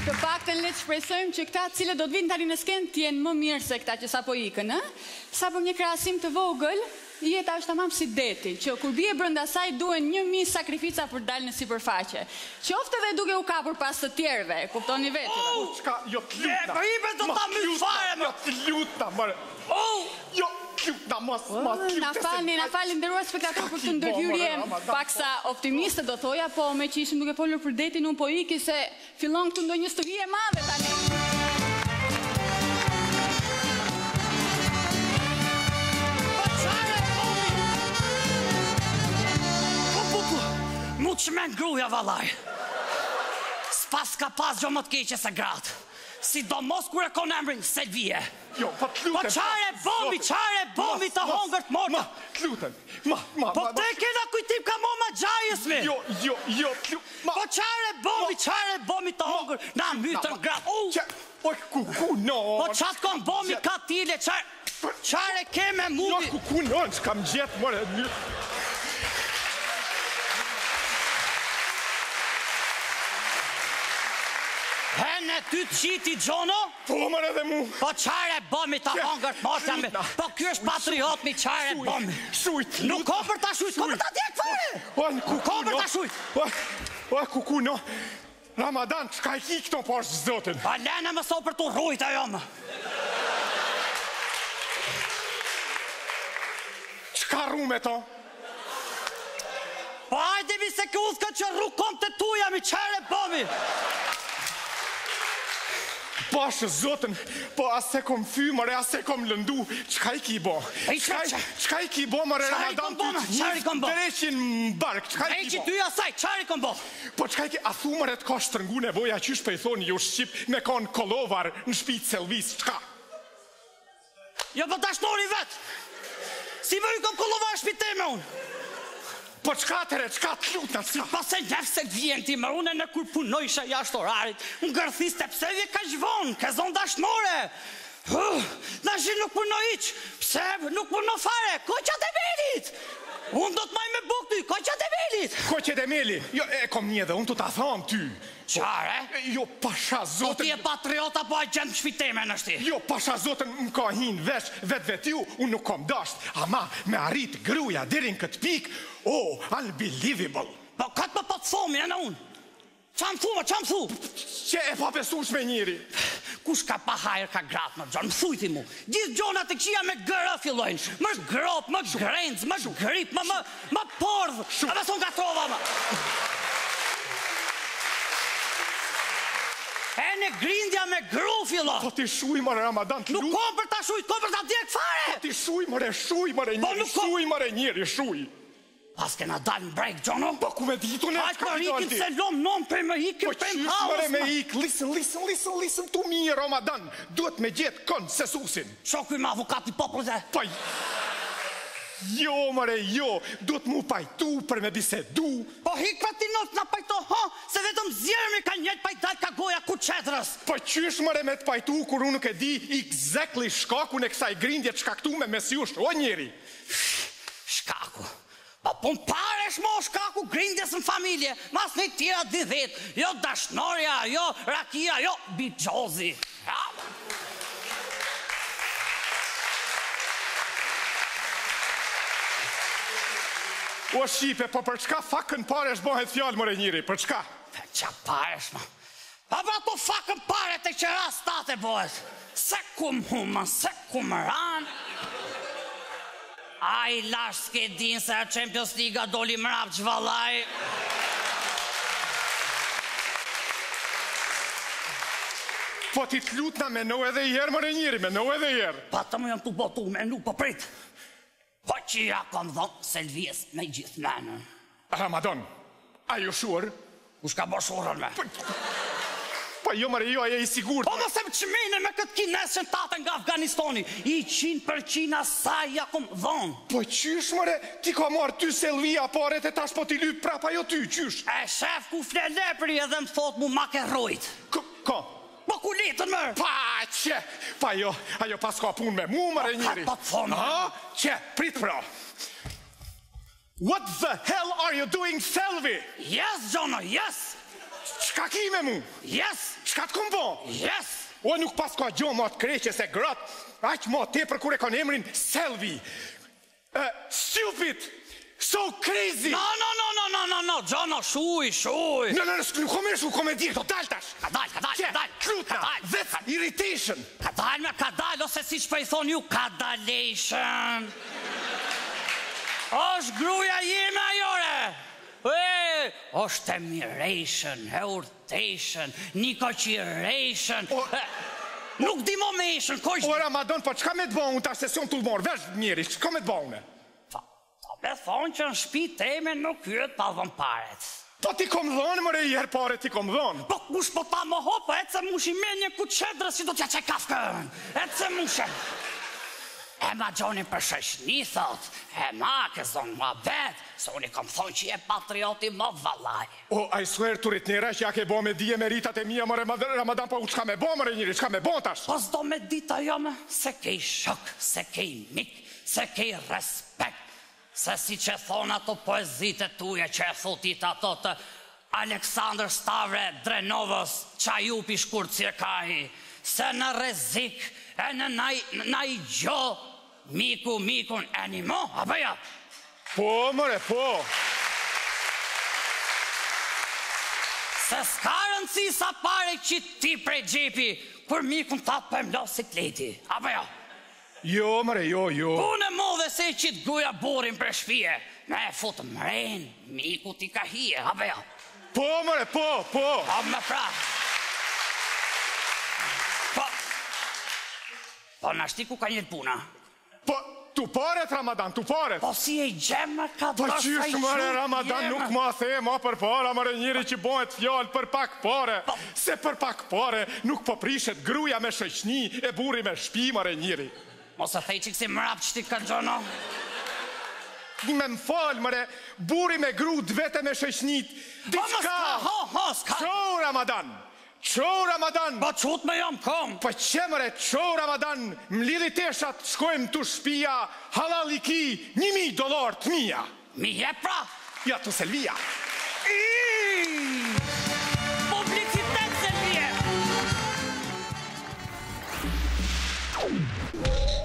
Të paktën le të shpresojmë që këta cilët do të vinë tani në skenë të jenë më mirë se këta që sapo ikën, ë? Sa për një krahasim të vogël, jeta është tamam si deti, që kur bie brenda saj duhen 1000 sakrifica për të dalë në sipërfaqe. Qoftë edhe duke u kapur pas të tjerëve, kuptoni vetë. Çka, jo të lutem. Po i do ta më fare, jo të lutem, more. Jo, lutem, mos. Na falni nderuar spektator për këtë ndërhyrje paksa optimiste do thoja, po me që ishim duke folur për detin unë po iki se fillon këtu ndonjë histori e madhe tani. Mu që me ngruja valaj. S'pas ka pas gjo më të keqe se gratë. Sidomos kur e kon emrin Selvije. Jo, po të lutem. Po qare bombi të hongër të morta. Ma, të lutem. Ma. Po te kena kujtim ka mo ma gjajës me. Jo, po qare bombi të hongër na mytën gratë. Po ku no. Po qatë kon bombi ka tile, qare ke me mundi. Jo, ku no, që kam gjetë, more. Hene ty të qiti, Gjono? Po, mërë edhe mu. Po qare bombi të hongër të morta me. Po kjo është patriot mi qare bombi. Shujt. Nuk ko për ta shujt, ko për ta djek fare. Ko për ta shujt. O, ku no. Ramadan, qka i ki këto po është zotin? Pa lene më so për të rrujt ajo më. Qka rru me to? Po ajde mi se këllë që rru kom të tuja mi qare bombi. Pashë zotin, po ase kom fy, mëre ase kom lëndu, qka i ki bo? Qka i ki bo, mëre Ramadan, qari kom bo? Dreqin më bark, qka i ki bo? E që ty asaj, qari kom bo? Po qka i ki, a thu mëre të ka shtërngu nevoja, qysh për i thoni ju shqip, me kon kolovar në shpitë Selvis, qka? Jo, po dashnori vetë. Si më ju kom kolovar shpitë me unë? Po qka tëre, qka të lutna, qka? Pas e nefse të vjen ti më une në kur punojsha jashtë orarit, unë gërthiste pse vje ka zhvonë, ke zonë dashnore. Në shi nuk punoj iq, pse nuk punoj fare, koqat e melit. Unë do të maj me buk ty, koqat e melit. Koqat e meli, jo, e kom një dhe unë të ta thonë ty. Qare? Jo, pasha zotin... Po ti e patriota, po a gjendë shpiteme në shti. Jo, pasha zotin më ka hinë vesh, vetë ju, unë nuk kom dasht, ama me arrit gruja dirin këtë pik, unbelievable. Po këtë më të thomi, e në unë. Qa më thu? Që e pa pesush me njëri? Kush ka pa hajrë ka gratë më gjonë, më thujti mu. Gjithë gjonat e qia me gërë fillojnë. Më grop, më grencë, më grip, më pordhë. A dhe thonë ka trova më. E në grindja me gru fillon. Po ti shuj mëre Ramadan të lutë. Nuk kom për ta shuj, kom për ta djek fare. Po ti shuj mëre njëri, shuj. Pas kena dalë në brejk, Gjono? Po ku me ditu ne? Hajtë për ikin se lom non për me ikin për më haus. Po qysh mëre me ik, listen tu mi Ramadan. Duhet me gjetë konsensusin. Shokuj me avukati popullet. Po jo, mëre, jo. Duhet mu pajtu për me bisedu. Po hik pa ti not na pajto, ha? Se vetëm zjerëmi ka njët pajtaj ka goja ku qetrës. Po qysh mëre me të pajtu kur unë nuk e di exactly shkakun e kësaj grindje të shkaktu me mesjush, o njeri? Shkaku. Po pun paresh mo shkaku grindjes në familje, mas një tira 10, jo dashnoria, jo rakia, jo bigjozi. O Shqipe, po për çka fakën paresh bëhet fjallë mëre njëri, për çka? Për qa paresh ma? Pa pra to fakën pare të qëra state bëhet. Se kum huma, se kum ranë. A i lash s'ke din se a Champions Liga doli mrap gjvalaj. Po ti të lutna me no edhe i herë mëre njëri, me no edhe i herë. Pa të më jam të botu me nuk po prit. Po që ja kom dhonë Selvijes me gjithë menën. Ramadan, a ju shurë? Kush ka bo shurën me? Po jo mëre, jo, aje i sigur. Po mëse më qmene me këtë kinesën tate nga Afganistoni. I 100% asaj ja kom dhonë. Po qysh mëre, ti ka marrë ty Selvija paret e tash po ti lyp prapa jo ty, qysh? E shef ku fle lepri edhe më thot mu ma ke rojt. Ka? Po ku litën mërë? Pa që, pa jo, ajo pas ka pun me mu mëre njëri. Pa të thonë. Ha, që, prit pra. What the hell are you doing, Selvi? Yes, Gjono, yes. Çka ki me mu? Yes! Çka të kom bo? Yes! O nuk pas ka gjo ma të kreqe se grat, aq ma tepër kur e kanë emrin Selvi. Stupid! So crazy! No, Gjono, shuj. Nuk kom e shu komedi, do dal tash! Ka dal. Klutna! That's irritation! Ka dal, ose si që i thonë ju, ka dalation. Është gruja jeme ajore. Është admiration, hurtation, nikoqiration. Nuk di momation, ko O Ramadan, po çka me të bo unë tash se si unë t'u morë, vesh njeri, çka me të bo unë? Me thonë që në shtëpi teme nuk hyet pa dhënë paret. Po ti kom dhonë, mëre i herë pare ti kom dhonë. Po kush po ta më hopo, e të mushi me një kuqedrës si do t'ja që kafkën. E të mushe. E ma Gjoni për shëshni, thot. E ma ke zonë ma vetë, se unë i kom thonë që je patrioti më valaj. O, I swear të ritnera që ja ke bo me dije meritat e mija, mëre Ramadan, po çka me bo, mëre njëri, çka me bo tash? Po s'do me dita jome, se kej shok, se kej mik, se kej respekt. Se si që thonë ato poezite tuje që e thotit ato të Aleksandr Stavre Drenovës, Qajupi Shkur Cirkahi, se në rezik e në naj gjo, mikun e një mo, apo ja? Po, mëre, po. Se s'ka rëndësi sa pare që ti prej gjepi, për mikun ta për mlo sikleti, apo ja? Jo, mëre, jo. Unë e modhe se që të guja burin për shpije, me e futë mren, miku ti ka hije, apo ja? Po, mëre, po. Po me pra. Po në ashti ku ka njët puna? Po, tu paret, Ramadan, tu paret. Po si e gjemë ka Po dërsa i qysh, mëre, Ramadan, nuk ma the ma për para, mëre njëri që bojët fjallë për pak pare. Se për pak pare nuk po prishet gruja me shëqni e buri me shpi, mëre njëri. Mos e thej që kësi mrap që ti ka Gjono. Me më falë, mëre, buri me gru dvete me shëqnit. Diçka! S'ka! Qo Ramadan! Po qut me jam kom! Po që mëre, qo Ramadan, mlidhi teshat, shkojmë të shpia, halal i ki, $1,000 të mija. Mi je pra! Ja të Selvia.